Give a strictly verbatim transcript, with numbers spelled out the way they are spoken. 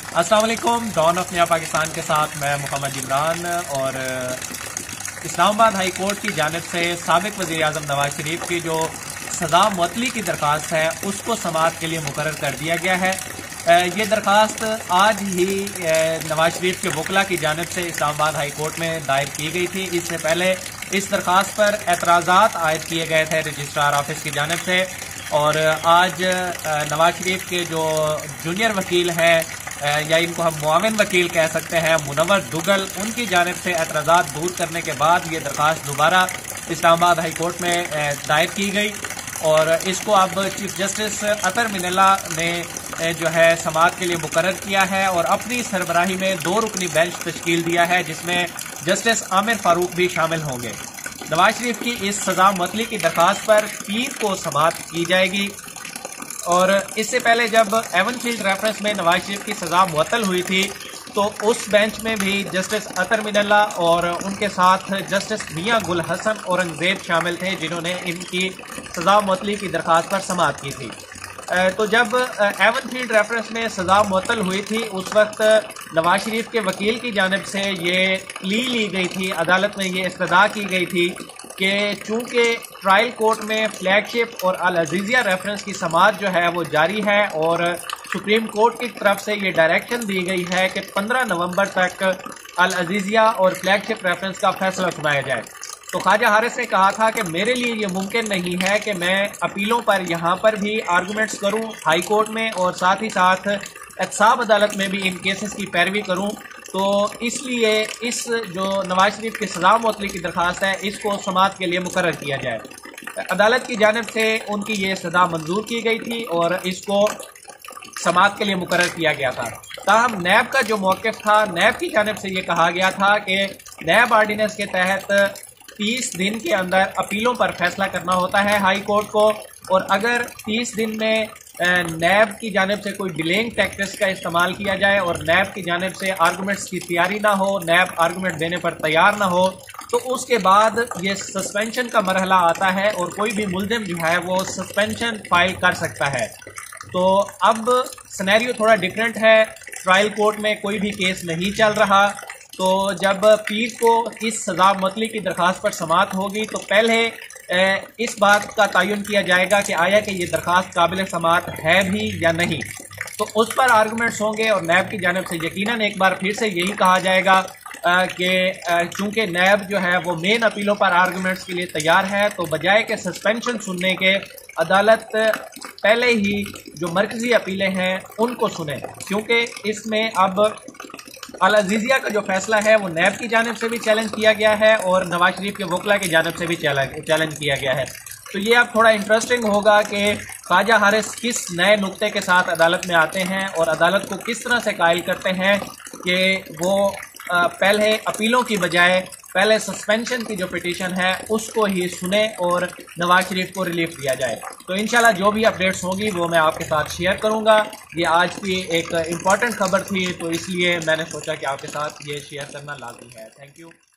अस्सलाम वालेकुम। Don of नया पाकिस्तान के साथ मैं मोहम्मद इमरान। और इस्लामाबाद हाई कोर्ट की जानिब से साबिक वज़ीर आज़म नवाज शरीफ की जो सज़ा मुअत्तली की दरख्वास्त है उसको समाअत के लिए मुकर्रर कर दिया गया है। ये दरख्वास्त आज ही नवाज शरीफ के वकला की जानिब से इस्लामाबाद हाई कोर्ट में दायर की गई थी। इससे पहले इस दरख्वास्त पर एतराज़ात आयद किए गए थे रजिस्ट्रार ऑफिस की जानिब से, और आज नवाज शरीफ के जो जूनियर वकील हैं या इनको हम मुआविन वकील कह सकते हैं, मुनव्वर दुगल, उनकी जानिब से एतराज़ात दूर करने के बाद ये दरख्वास्त दोबारा इस्लामाबाद हाई कोर्ट में दायर की गई और इसको अब चीफ जस्टिस अतर मिनल्ला ने जो है समाअत के लिए मुकर्रर किया है और अपनी सरबराही में दो रुकनी बेंच तश्कील दिया है जिसमें जस्टिस आमिर फारूक भी शामिल होंगे। नवाज शरीफ की इस सज़ा मुअत्तली की दरख्वास्त पर पीर को समाअत की जाएगी। और इससे पहले जब एवनफील्ड रेफरेंस में नवाज शरीफ की सज़ा मुअत्तल हुई थी तो उस बेंच में भी जस्टिस अतर मिनल्ला और उनके साथ जस्टिस मियां गुल हसन औरंगजेब शामिल थे जिन्होंने इनकी सज़ा मुअत्तली की दरख्वास्त पर समाअत की थी। तो जब एवनफील्ड रेफरेंस में सज़ा मुअत्तल हुई थी उस वक्त नवाज शरीफ के वकील की जानिब से ये प्ली ली गई थी, अदालत में ये इस्तदा की गई थी कि चूँकि ट्रायल कोर्ट में फ्लैगशिप और अल अजीज़िया रेफरेंस की समाअत जो है वो जारी है और सुप्रीम कोर्ट की तरफ से ये डायरेक्शन दी गई है कि पंद्रह नवंबर तक अल अजीज़िया और फ्लैगशिप रेफरेंस का फैसला सुनाया जाए। तो ख्वाजा हारिस ने कहा था कि मेरे लिए ये मुमकिन नहीं है कि मैं अपीलों पर यहाँ पर भी आर्गूमेंट्स करूँ हाई कोर्ट में और साथ ही साथ एहतसाब अदालत में भी इन केसेस की पैरवी करूँ। तो इसलिए इस जो नवाज शरीफ की सज़ा मुअत्तली की दरख्वास्त है इसको समाअत के लिए मुकर्रर किया जाए। अदालत की जानिब से उनकी ये सज़ा मंजूर की गई थी और इसको समाअत के लिए मुकर्रर किया गया था। ताहम नैब का जो मौक़िफ़ था, नैब की जानिब से ये कहा गया था कि नैब आर्डीनेंस के तहत तीस दिन के अंदर अपीलों पर फैसला करना होता है हाई कोर्ट को, और अगर तीस दिन में नैब की जानिब से कोई डिलेइंग टैक्टिक्स का इस्तेमाल किया जाए और नैब की जानिब से आर्गूमेंट्स की तैयारी ना हो, नैब आर्गूमेंट देने पर तैयार ना हो, तो उसके बाद ये सस्पेंशन का मरहला आता है और कोई भी मुल्ज़िम जो है वो सस्पेंशन फाइल कर सकता है। तो अब सिनेरियो थोड़ा डिफरेंट है, ट्रायल कोर्ट में कोई भी केस नहीं चल रहा। तो जब पीर को इस सज़ा मुअत्तली की दरख्वास्त पर समाअत होगी तो पहले इस बात का तयन किया जाएगा कि आया कि ये दरख्वास्त काबिल समाअत है भी या नहीं। तो उस पर आर्गूमेंट्स होंगे और नैब की जानिब से यकीनन एक बार फिर से यही कहा जाएगा कि चूँकि नैब जो है वो मेन अपीलों पर आर्गूमेंट्स के लिए तैयार है तो बजाय के सस्पेंशन सुनने के अदालत पहले ही जो मरकज़ी अपीलें हैं उनको सुने, क्योंकि इसमें अब अल अजीज़िया का जो फैसला है वो नैब की जानिब से भी चैलेंज किया गया है और नवाज शरीफ के वकला की जानिब से भी चैलेंज किया गया है। तो ये अब थोड़ा इंटरेस्टिंग होगा कि ख्वाजा हारिस किस नए नुक्ते के साथ अदालत में आते हैं और अदालत को किस तरह से कायल करते हैं कि वो पहले अपीलों की बजाय पहले सस्पेंशन की जो पिटीशन है उसको ही सुने और नवाज शरीफ को रिलीफ दिया जाए। तो इंशाल्लाह जो भी अपडेट्स होंगी वो मैं आपके साथ शेयर करूंगा। ये आज की एक इम्पॉर्टेंट खबर थी तो इसलिए मैंने सोचा कि आपके साथ ये शेयर करना लाजमी है। Thank you.